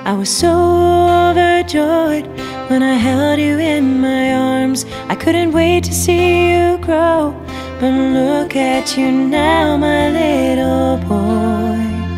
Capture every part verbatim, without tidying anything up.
I was so overjoyed when I held you in my arms. I couldn't wait to see you grow, but look at you now, my little boy.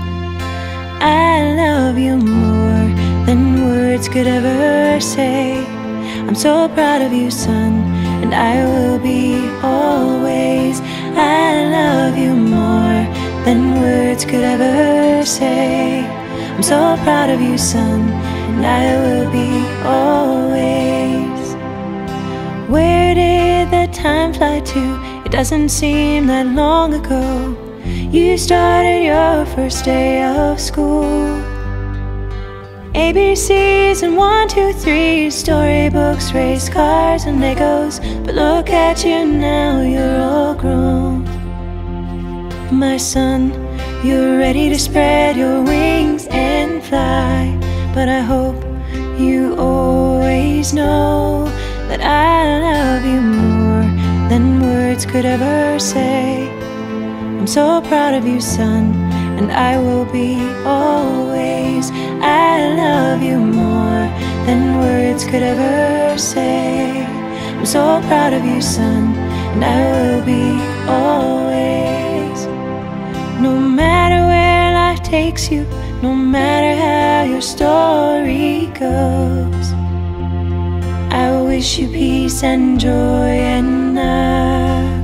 I love you more than words could ever say. I'm so proud of you, son, and I will be always. I love you more than words could ever say. I'm so proud of you, son, and I will be always. Where did the time fly to? It doesn't seem that long ago. You started your first day of school. A B Cs and one, two, three, storybooks, race cars and Legos. But look at you now, you're all grown. My son, you're ready to spread your wings and fly. But I hope you always know that I love you more than words could ever say. I'm so proud of you, son, and I will be always. I love you more than words could ever say. I'm so proud of you, son, and I will be always. No matter where life takes you, no matter how your story goes, I wish you peace and joy and love.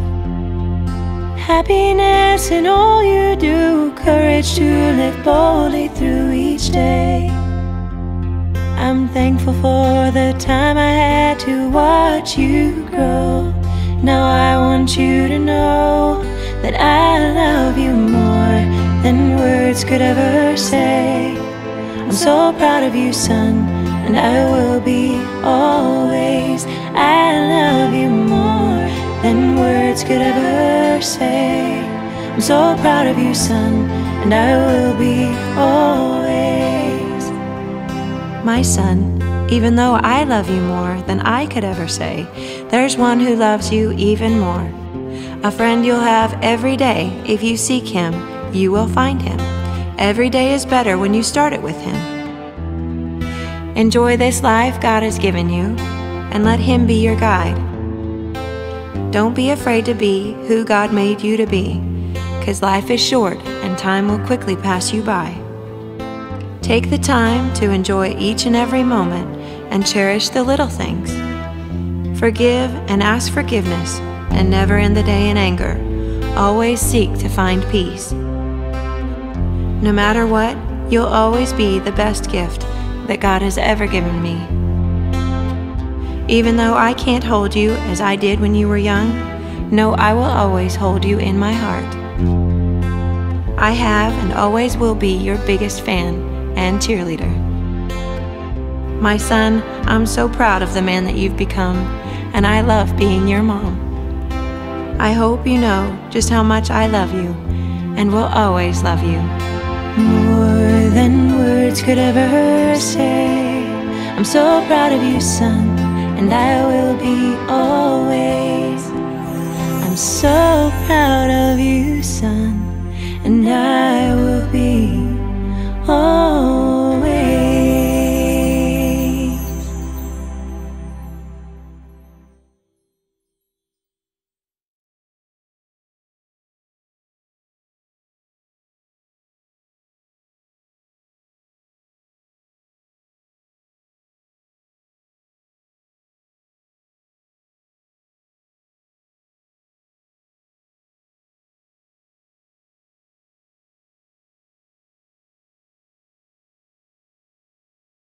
Happiness in all you do, courage to live boldly through each day. I'm thankful for the time I had to watch you grow. Now I want you to know that I love you more than words could ever say. I'm so proud of you, son, and I will be always. I love you more than words could ever say. I'm so proud of you, son, and I will be always. My son, even though I love you more than I could ever say, there's one who loves you even more. A friend you'll have every day. If you seek him, you will find him. Every day is better when you start it with him. Enjoy this life God has given you, and let him be your guide. Don't be afraid to be who God made you to be, 'cause life is short and time will quickly pass you by. Take the time to enjoy each and every moment and cherish the little things. Forgive and ask forgiveness, and never end the day in anger. Always seek to find peace. No matter what, you'll always be the best gift that God has ever given me. Even though I can't hold you as I did when you were young, know I will always hold you in my heart. I have and always will be your biggest fan and cheerleader. My son, I'm so proud of the man that you've become, and I love being your mom. I hope you know just how much I love you and will always love you. More than words could ever say. I'm so proud of you, son, and I will be always. I'm so proud of you, son, and I will be always.